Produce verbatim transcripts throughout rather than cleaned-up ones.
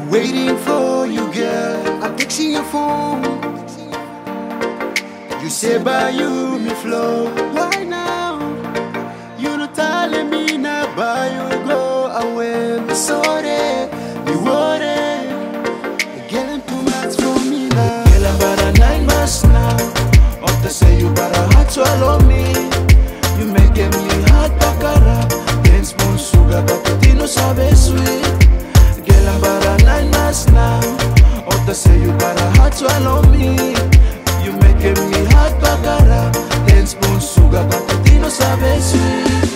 waiting for you, girl. I'm texting your phone. You say by you me flow. Why now? You not telling me now, by you go away. Me sorry, me worry. Getting too much for me now. Girl, I'm about a nine months now. Up to say you better hot swallow me. You making me hot bakara. Ten spoon sugar, but you no sabe sweet. Girl, I'm about a nine months now. Up to say you better hot swallow me. You making me hot bakara. Ten spoon sugar, but you no sabe sweet.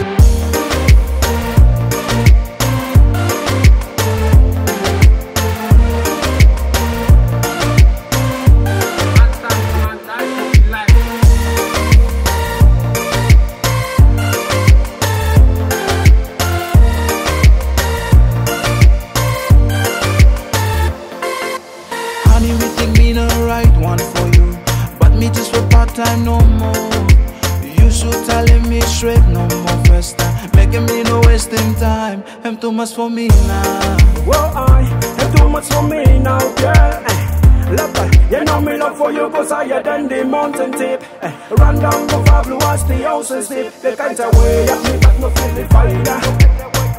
Honey, we think me the right one for you, but me just for part time no more. You should telling me straight no more first time, making me no wasting time. I'm too much for me now. Whoa, I am too much for me now, girl. Eh, lover, you know me love for you goes higher than the mountain tip. Eh, run down go far blue as the house is deep. The kind of way at me back no feel the fire.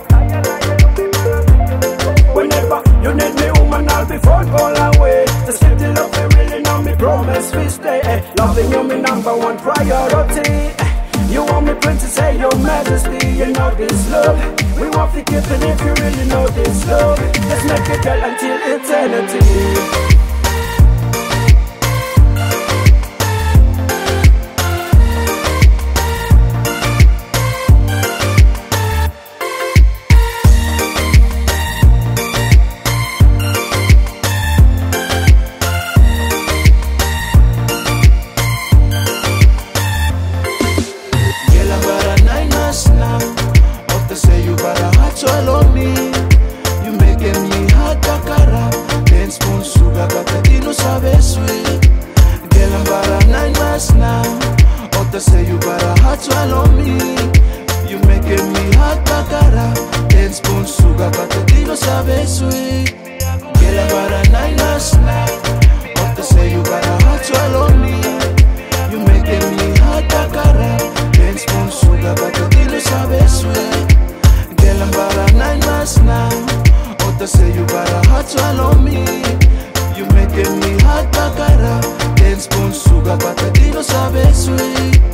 Whenever you need me, woman, I'll be phone call away. Just keep the love you really know me, promise we stay. Eh, loving you, me number one priority. Eh, you want me princess, say your majesty. You know this love, we want to keep it if you really know this love. Let's make it girl until eternity. Swallow me, you making me hot bakara. Ten spoon sugar, but you no sabe sweet. Girl, I'm about a nine months now. Otta say you better hot swallow me. You making me hot bakara. Ten spoon sugar, but you no sabe sweet. Girl, I'm about a nine months now. Otta say you better hot swallow me. You making me hot bakara. Ten spoon sugar, but you no sabe sweet. Girl, I'm about a nine months now. Otta say you better hot swallow me. You making me hot bakara. Ten spoon sugar, but I didn't sabe sweet.